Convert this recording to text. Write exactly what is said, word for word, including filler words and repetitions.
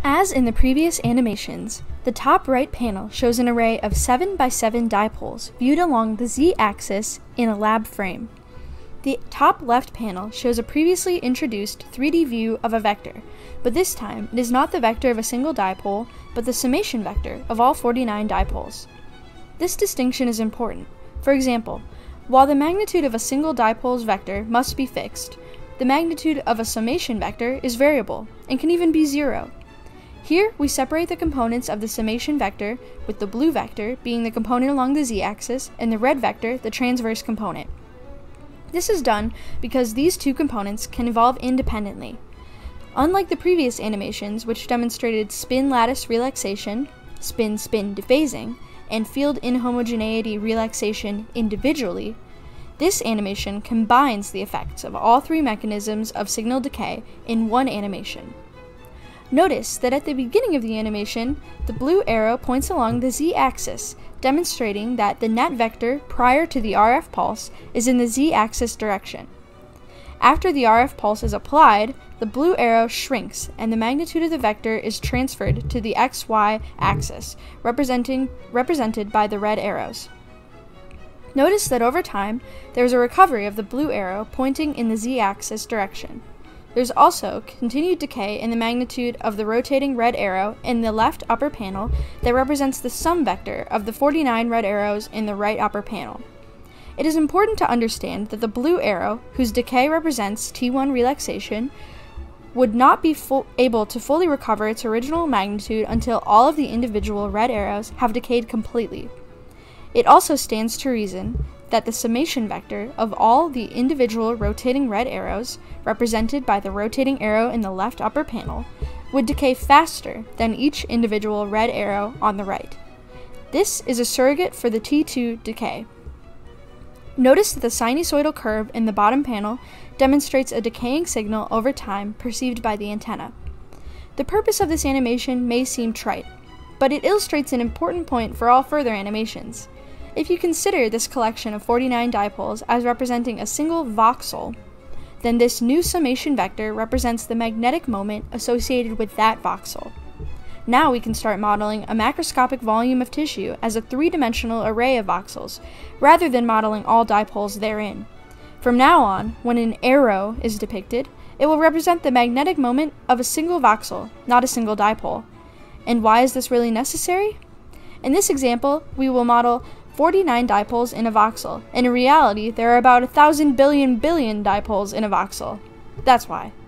As in the previous animations, the top right panel shows an array of seven by seven dipoles viewed along the z-axis in a lab frame. The top left panel shows a previously introduced three D view of a vector, but this time it is not the vector of a single dipole, but the summation vector of all forty-nine dipoles. This distinction is important. For example, while the magnitude of a single dipole's vector must be fixed, the magnitude of a summation vector is variable and can even be zero. Here, we separate the components of the summation vector, with the blue vector being the component along the z-axis and the red vector the transverse component. This is done because these two components can evolve independently. Unlike the previous animations, which demonstrated spin-lattice relaxation, spin-spin dephasing, and field inhomogeneity relaxation individually, this animation combines the effects of all three mechanisms of signal decay in one animation. Notice that at the beginning of the animation, the blue arrow points along the z-axis, demonstrating that the net vector prior to the R F pulse is in the z-axis direction. After the R F pulse is applied, the blue arrow shrinks and the magnitude of the vector is transferred to the X Y axis, representing, represented by the red arrows. Notice that over time, there is a recovery of the blue arrow pointing in the z-axis direction. There's also continued decay in the magnitude of the rotating red arrow in the left upper panel that represents the sum vector of the forty-nine red arrows in the right upper panel. It is important to understand that the blue arrow, whose decay represents T one relaxation, would not be able to fully recover its original magnitude until all of the individual red arrows have decayed completely. It also stands to reason that the summation vector of all the individual rotating red arrows, represented by the rotating arrow in the left upper panel, would decay faster than each individual red arrow on the right. This is a surrogate for the T two decay. Notice that the sinusoidal curve in the bottom panel demonstrates a decaying signal over time perceived by the antenna. The purpose of this animation may seem trite, but it illustrates an important point for all further animations. If you consider this collection of forty-nine dipoles as representing a single voxel, then this new summation vector represents the magnetic moment associated with that voxel. Now we can start modeling a macroscopic volume of tissue as a three-dimensional array of voxels, rather than modeling all dipoles therein. From now on, when an arrow is depicted, it will represent the magnetic moment of a single voxel, not a single dipole. And why is this really necessary? In this example, we will model forty-nine dipoles in a voxel. In reality, there are about a thousand billion billion dipoles in a voxel. That's why.